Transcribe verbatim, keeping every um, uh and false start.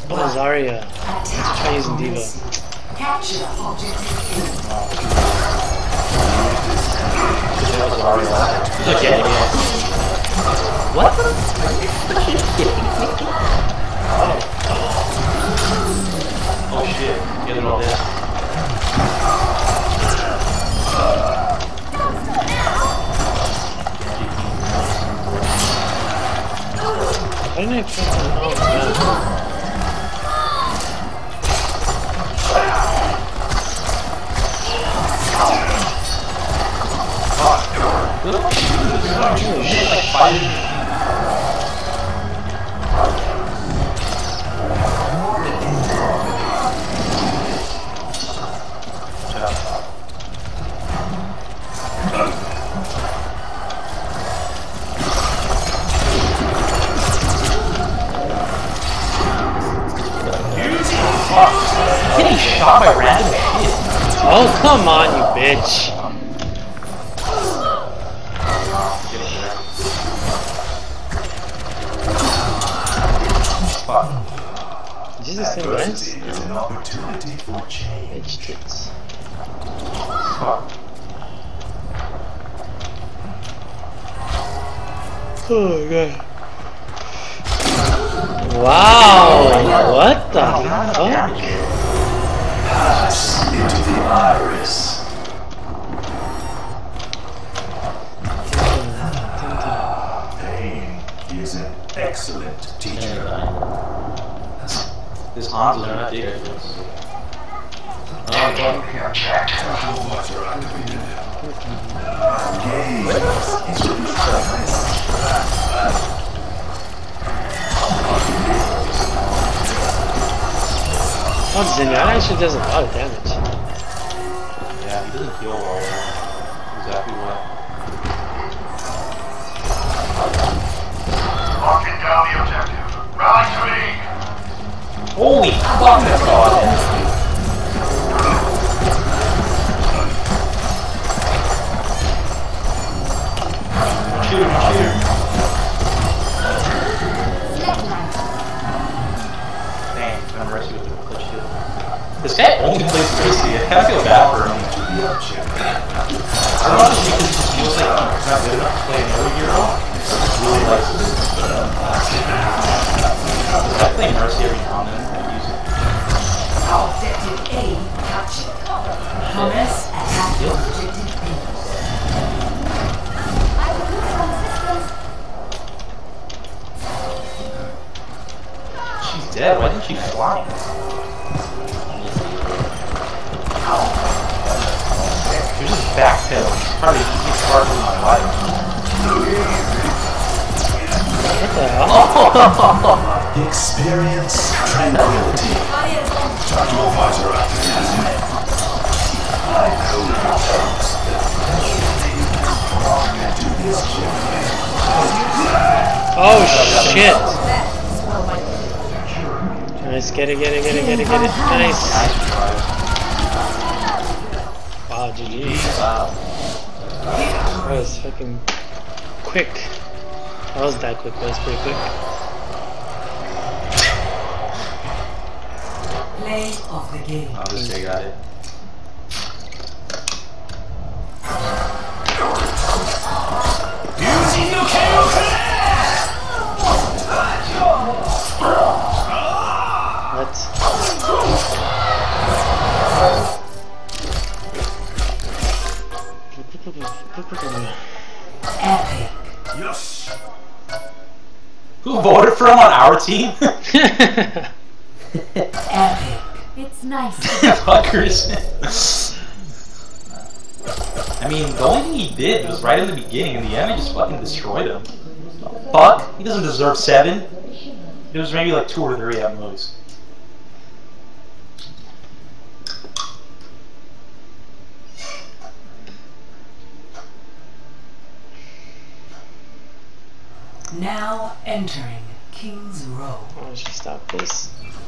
Oh, Zarya. Let's try using D.Va. Capture objective. Okay. What? Oh shit, get it all there. I didn't expect to know that. Like five. Getting shot by random shit. Oh, come on, you bitch. Is this the same guys? Is an opportunity for change. Bitch tits. Oh god. Wow! What the fuck? Pass into the iris. Pain is an excellent teacher. This Hans is not there. Oh, Zenyatta actually does a lot of damage. Yeah, he doesn't heal well. Exactly what. Locking down the objective. Rally to me! Holy fuck, that's God. Shoot him, shoot him. Dang, I'm rusty with the clutch shield. This guy only plays Chrissy. I kinda feel bad for him. I don't know if it's because he just feels like he's not good enough to play another hero. He just really likes this. I play Mercy every now and then. Objective A captured. Commence attack objective B. She's dead. Why didn't she fly? She was just backpedaling. She's probably the easiest part of my life. What the hell? Experience tranquility. Turtle visor activated. I know the terms that belong to this journey. Oh shit! Nice, get it, get it, get it, get it, get it. Nice. Wow, G G. Wow. That was fucking quick. That was that quick, that was pretty quick. Play of the game. I'll just say got it. What? Epic. Yes. Who voted for him on our team? Epic. It's nice. Fuckers. I mean, the only thing he did was right in the beginning. In the end, he just fucking destroyed him. Fuck? He doesn't deserve seven. It was maybe like two or three at most. Now entering King's Row. I should stop this.